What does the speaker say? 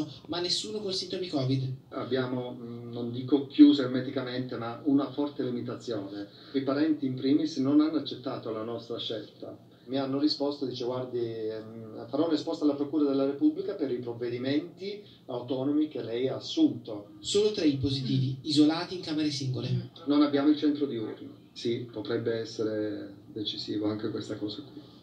rientrano, ma nessuno con sintomi Covid. Abbiamo, non dico chiuso ermeticamente, ma una forte limitazione. I parenti in primis non hanno accettato la nostra scelta. Mi hanno risposto, dice guardi, farò un'esposta alla Procura della Repubblica per i provvedimenti autonomi che lei ha assunto. Solo 3 i positivi, isolati in camere singole. Non abbiamo il centro diurno. Sì, potrebbe essere decisivo anche questa cosa qui.